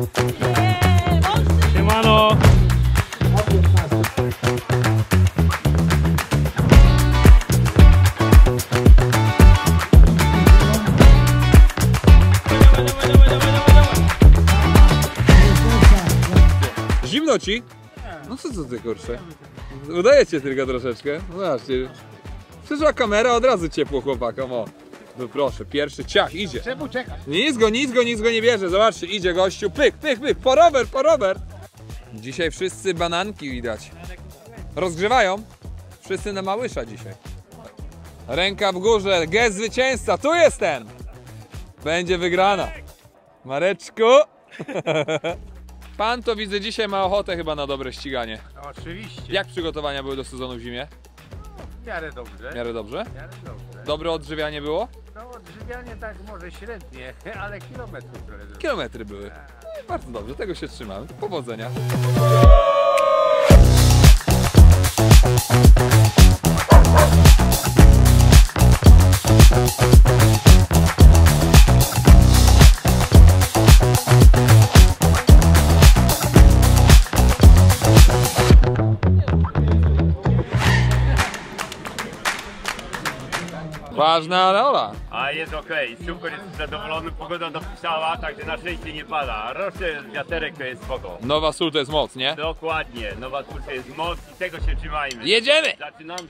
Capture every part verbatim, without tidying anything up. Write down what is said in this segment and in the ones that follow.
Siemano! Zimno ci? No co co ty kurczę? Udaje cię tylko troszeczkę. No zobaczcie. Przyszła kamera, od razu ciepło chłopakom, o. No proszę, pierwszy ciach, idzie. Czemu czekać? Nic go, nic go, nic go nie bierze, zobaczcie, idzie gościu, pyk, pyk, pyk, po rower, po rower. Dzisiaj wszyscy bananki widać. Rozgrzewają? Wszyscy na Małysza dzisiaj. Ręka w górze, gest zwycięzca, tu jest ten. Będzie wygrana. Mareczku. Pan to widzę dzisiaj ma ochotę chyba na dobre ściganie. No, oczywiście. Jak przygotowania były do sezonu w zimie? W miarę dobrze. W miarę dobrze? W miarę dobrze. Dobre odżywianie było? No odżywianie tak może średnie, ale kilometrów trochę. Kilometry były. No, bardzo dobrze, tego się trzymamy. Powodzenia. Ważna rola. A jest okej, okay. Super, jest zadowolony, pogoda dopisała, także na szczęście nie pada. Rocznie wiaterek to jest spoko. Nowa sól to jest moc, nie? Dokładnie, nowa sól to jest moc i tego się trzymajmy. Jedziemy! Zaczynamy.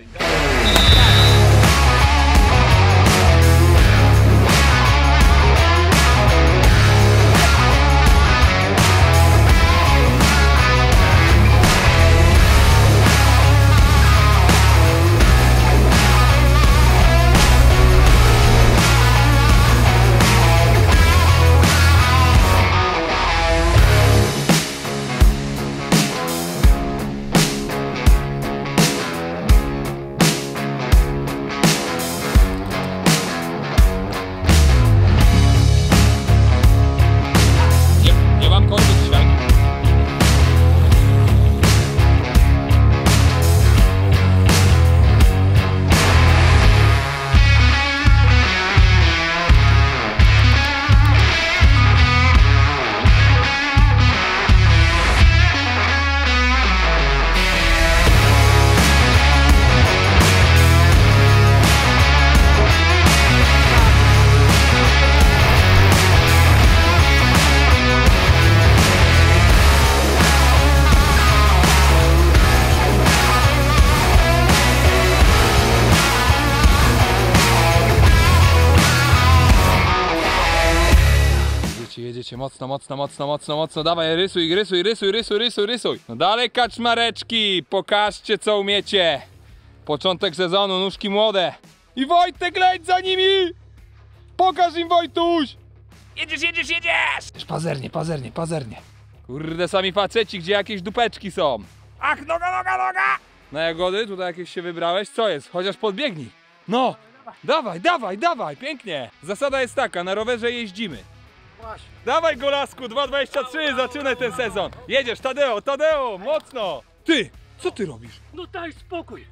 Jedziecie mocno, mocno, mocno, mocno, mocno, dawaj, rysuj, rysuj, rysuj, rysuj, rysuj, rysuj. No dalej kaczmareczki, pokażcie co umiecie. Początek sezonu, nóżki młode. I Wojtek, leć za nimi! Pokaż im, Wojtuś! Jedziesz, jedziesz, jedziesz! Pazernie, pazernie, pazernie. Kurde, sami faceci, gdzie jakieś dupeczki są. Ach, noga, noga, noga! Na jagody, tutaj jakieś się wybrałeś, co jest? Chociaż podbiegnij. No, dawaj, dawaj, dawaj, pięknie. Zasada jest taka, na rowerze jeździmy. Właśnie. Dawaj Golasku, dwa dwadzieścia trzy, zaczynaj ten sezon. Jedziesz, Tadeo, Tadeo, mocno. Ty, co ty robisz? No daj spokój!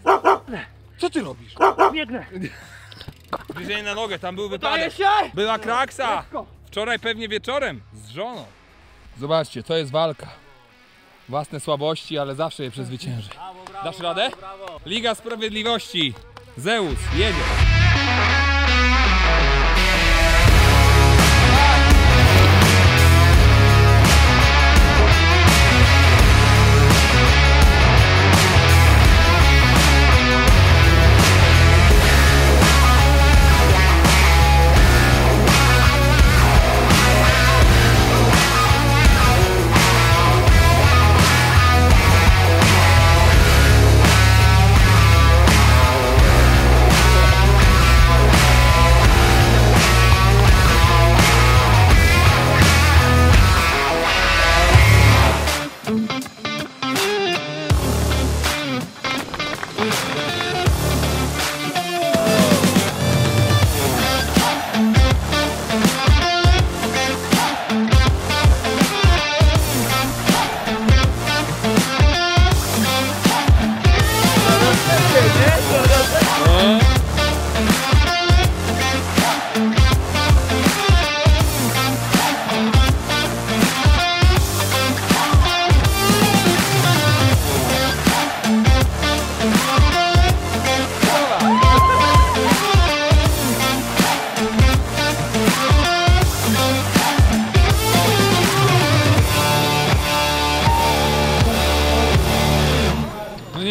Co ty robisz? Biegnę! Bliżej na nogę, tam był wypadek. się! Była kraksa. Wczoraj pewnie wieczorem z żoną. Zobaczcie, to jest walka. Własne słabości, ale zawsze je przezwycięży. Dasz radę? Liga Sprawiedliwości. Zeus, jedzie.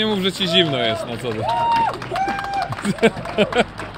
mów, że ci zimno jest, no co ty.